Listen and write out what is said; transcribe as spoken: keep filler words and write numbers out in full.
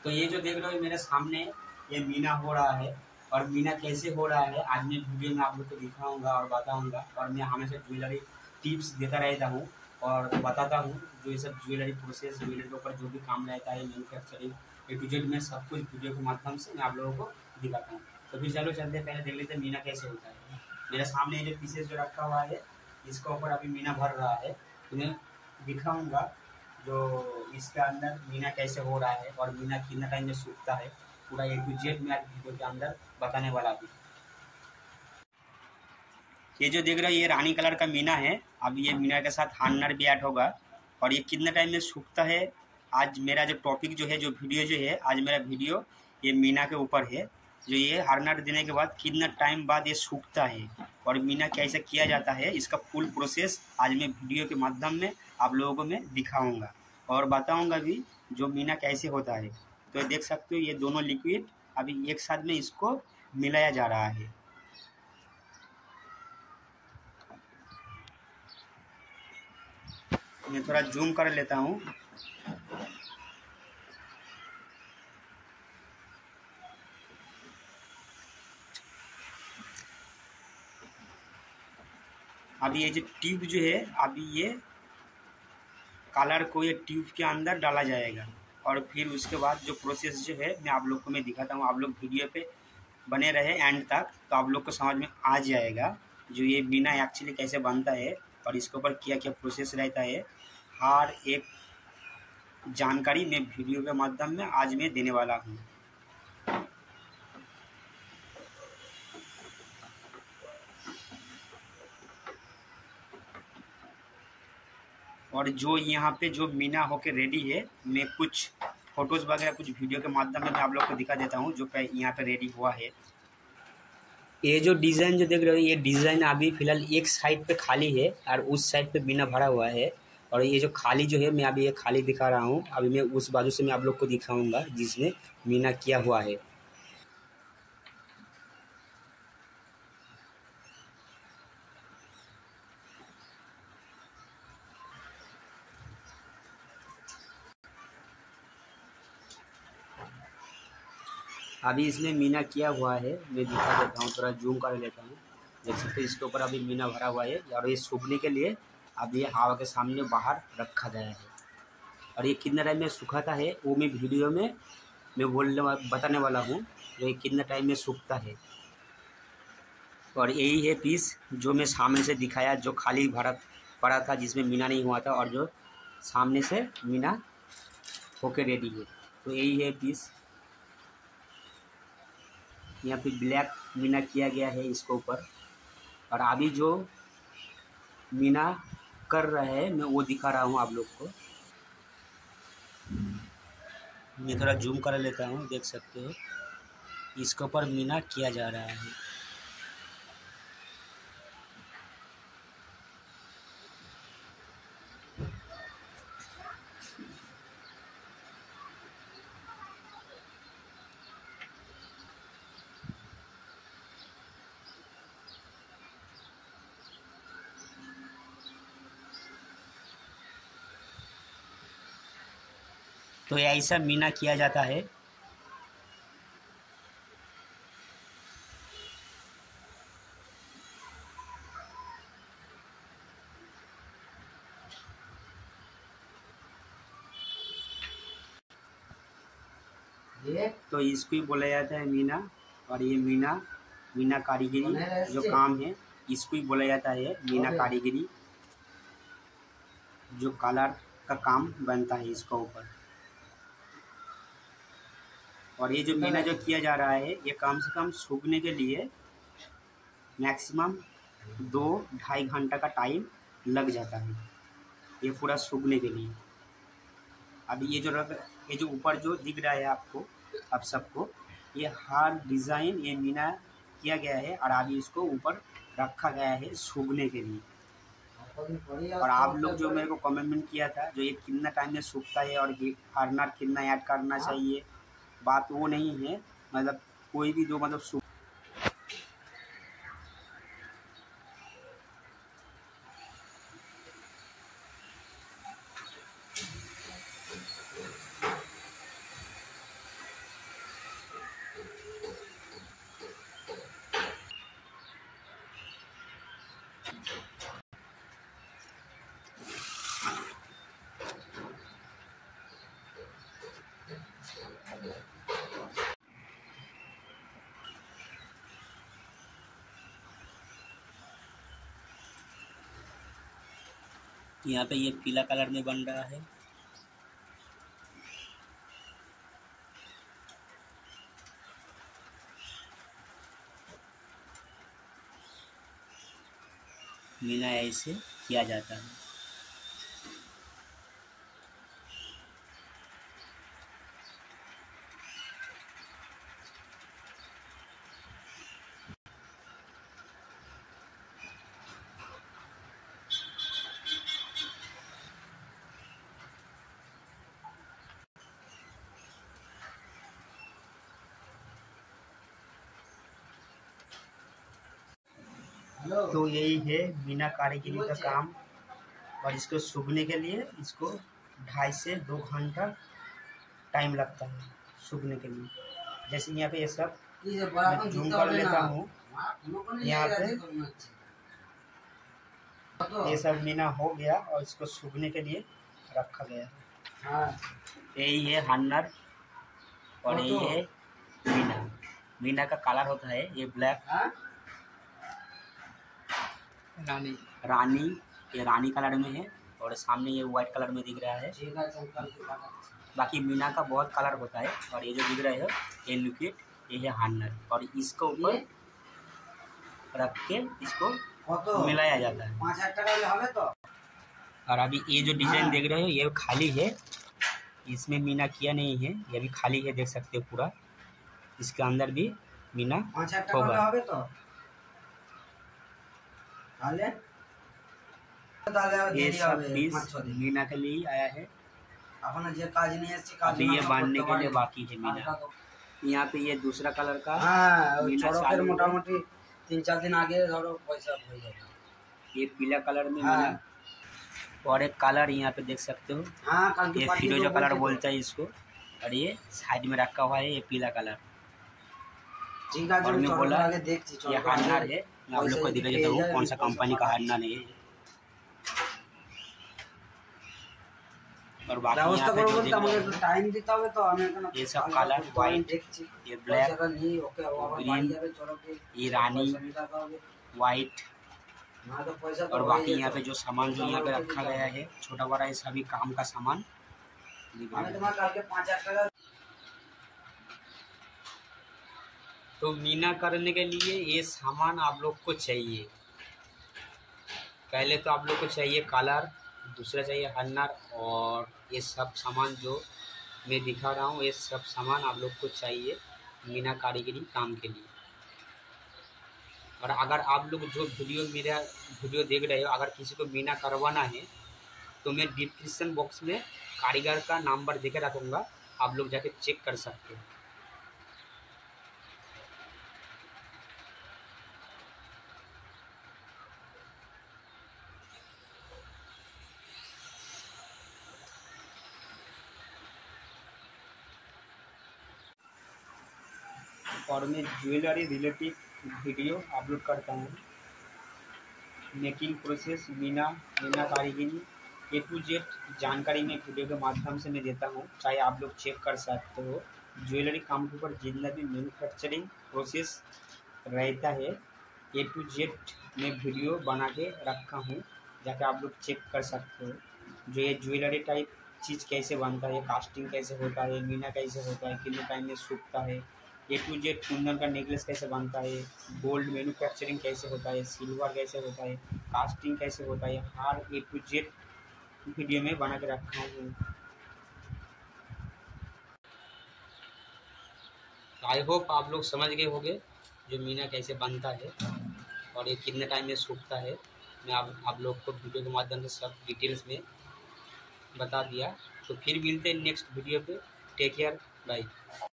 तो ये जो देख रहे हो मेरे सामने ये मीना हो रहा है, और मीना कैसे हो रहा है आज मैं वीडियो में आप लोग को दिखाऊंगा और बताऊंगा। और मैं हमेशा ज्वेलरी टिप्स देता रहता हूँ और बताता हूँ जो ये सब ज्वेलरी प्रोसेस, ज्वेलरी के ऊपर जो भी काम रहता है, मैन्युफैक्चरिंग ए टू जेड में सब कुछ वीडियो के माध्यम से मैं आप लोगों को दिखाता हूँ। तो फिर चलो चलते पहले देख लेते हैं मीना कैसे होता है। मेरे सामने ये जो पीसेस जो रखा हुआ है इसके ऊपर अभी मीना भर रहा है, तो मैं दिखाऊंगा जो इसके अंदर मीना कैसे हो रहा है और मीना कितना टाइम में सूखता है, पूरा ए टू जेड में आज वीडियो के अंदर बताने वाला भी। ये जो देख रहे हो ये रानी कलर का मीना है, अब ये मीना के साथ हार्नर भी ऐड होगा और ये कितना टाइम में सूखता है। आज मेरा जो टॉपिक जो है, जो वीडियो जो है, आज मेरा वीडियो ये मीना के ऊपर है, जो ये हार्नर देने के बाद कितना टाइम बाद ये सूखता है और मीना कैसे किया जाता है, इसका फुल प्रोसेस आज मैं वीडियो के माध्यम में आप लोगों को मैं दिखाऊंगा और बताऊंगा भी जो मीना कैसे होता है। तो देख सकते हो ये दोनों लिक्विड अभी एक साथ में इसको मिलाया जा रहा है। मैं थोड़ा जूम कर लेता हूँ। अभी ये जो ट्यूब जो है, अभी ये कलर को ये ट्यूब के अंदर डाला जाएगा और फिर उसके बाद जो प्रोसेस जो है मैं आप लोग को मैं दिखाता हूँ। आप लोग वीडियो पे बने रहे एंड तक तो आप लोग को समझ में आ जाएगा जो ये मीना एक्चुअली कैसे बनता है और इसके ऊपर क्या क्या प्रोसेस रहता है। हर एक जानकारी मैं वीडियो के माध्यम में आज मैं देने वाला हूँ। और जो यहाँ पे जो मीना होके रेडी है, मैं कुछ फोटोज़ वगैरह कुछ वीडियो के माध्यम में मैं आप लोग को दिखा देता हूँ जो यहाँ पे रेडी हुआ है। ये जो डिज़ाइन जो देख रहे हो ये डिज़ाइन अभी फ़िलहाल एक साइड पे खाली है और उस साइड पे मीना भरा हुआ है, और ये जो खाली जो है मैं अभी ये खाली दिखा रहा हूँ। अभी मैं उस बाजू से मैं आप लोग को दिखाऊँगा जिसमें मीना किया हुआ है। अभी इसमें मीना किया हुआ है, मैं दिखा देता हूँ, थोड़ा जूम कर लेता हूँ। देख सकते हो इसके ऊपर अभी मीना भरा हुआ है और ये सूखने के लिए अब ये हवा के सामने बाहर रखा गया है। और ये कितना टाइम में सुखाता है वो मैं वीडियो में मैं बोलने बताने वाला हूँ ये कितना टाइम में सूखता है। और यही है पीस जो मैं सामने से दिखाया, जो खाली भरा पड़ा था जिसमें मीना नहीं हुआ था और जो सामने से मीना होके रेडी है। तो यही है पीस, यहाँ पे ब्लैक मीना किया गया है इसके ऊपर। और अभी जो मीना कर रहे हैं मैं वो दिखा रहा हूँ आप लोग को। मैं थोड़ा जूम कर लेता हूँ, देख सकते हो इसके ऊपर मीना किया जा रहा है। तो ऐसा मीना किया जाता है। ये तो इसको ही बोला जाता है मीना। और ये मीना मीना कारीगरी जो काम है इसको ही बोला जाता है मीना कारीगरी, जो कलर का काम बनता है इसका ऊपर। और ये जो मीना जो किया जा रहा है ये कम से कम सूखने के लिए मैक्सिमम दो ढाई घंटा का टाइम लग जाता है ये पूरा सूखने के लिए। अभी ये जो रग ये जो ऊपर जो दिख रहा है आपको आप सबको, ये हर डिज़ाइन ये मीना किया गया है और अभी इसको ऊपर रखा गया है सूखने के लिए। और आप लोग जो मेरे को कमेंट किया था जो ये कितना टाइम में सूखता है और ये हार्नर कितना ऐड करना चाहिए, बात वो नहीं है। मतलब कोई भी जो मतलब सूख यहाँ पे ये पीला कलर में बन रहा है। मीना ऐसे किया जाता है। तो यही है मीना कारीगरी का काम। और इसको सूखने के लिए इसको ढाई से दो घंटा टाइम लगता है सूखने के लिए। जैसे यहाँ पे ये सब मैं जूम कर लेता हूँ। यहाँ पे ये सब मीना हो गया और इसको सूखने के लिए रखा गया है। यही है हन्नर और यही है मीना। मीना का कलर होता है ये ब्लैक, रानी रानी ये रानी कलर में है और सामने ये वाइट कलर में दिख रहा है। बाकी मीना का बहुत कलर होता है और ये जो दिख रहा है ये लिक्विड, ये है हन्नर। और इसको ऊपर रख के इसको मिलाया जाता है। और अभी ये जो डिजाइन देख रहे हो ये खाली है, इसमें मीना किया नहीं है, ये भी खाली है, देख सकते हो पूरा। इसके अंदर भी मीना होगा। ये सब पीस मीना के लिए आया है। अभी ये बांधने के लिए बाकी है मीना। यहाँ पे ये दूसरा कलर का मोटामोटी तीन चार दिन आगे पैसा हो जाएगा। ये पीला कलर में मीना और एक कलर यहाँ पे देख सकते हो। हाँ, ये फिरोजा कलर बोलता है इसको। और ये साइड में रखा हुआ है ये पीला कलर। और मैं बोला ये हन्नर है, मैं आप लोग को दिखा देता हूँ कौन सा कंपनी का हन्नर है। और बाकी यहाँ पे जो देख टाइम देता है तो ये सब कलर वाइट, ये ब्लैक, ग्रीन, ये रानी वाइट। और बाकी यहाँ पे जो सामान जो यहाँ पे रखा गया है छोटा बड़ा ये सभी काम का सामान। तो मीना करने के लिए ये सामान आप लोग को चाहिए। पहले तो आप लोग को चाहिए कलर, दूसरा चाहिए हन्नर और ये सब सामान जो मैं दिखा रहा हूँ ये सब सामान आप लोग को चाहिए मीना कारीगरी काम के लिए। और अगर आप लोग जो वीडियो मेरा वीडियो देख रहे हो अगर किसी को मीना करवाना है तो मैं डिस्क्रिप्शन बॉक्स में कारीगर का नंबर देके रखूँगा, आप लोग जाके चेक कर सकते हो। और मैं ज्वेलरी रिलेटेड वीडियो अपलोड करता हूँ। मेकिंग प्रोसेस मीना मीना कारीगरी ए टू जेड जानकारी में वीडियो के माध्यम से मैं देता हूँ, चाहे आप लोग चेक कर सकते हो। ज्वेलरी काम के ऊपर जितना भी मैन्युफैक्चरिंग प्रोसेस रहता है ए टू जेड में वीडियो बना के रखा हूँ, जाके आप लोग चेक कर सकते हो। जो ये ज्वेलरी टाइप चीज़ कैसे बनता है, कास्टिंग कैसे होता है, मीना कैसे होता है, कितने टाइम में सूखता है, ए टू जेड कुंदन का नेकलेस कैसे बनता है, गोल्ड मैन्युफैक्चरिंग कैसे होता है, सिल्वर कैसे होता है, कास्टिंग कैसे होता है, हर ए टू जेड वीडियो में बना के रखा हूँ। आई होप आप लोग समझ गए होंगे जो मीना कैसे बनता है और ये कितने टाइम में सूखता है। मैं आप आप लोग को वीडियो के माध्यम से सब डिटेल्स में बता दिया। तो फिर मिलते हैं नेक्स्ट वीडियो पे। Take care, bye.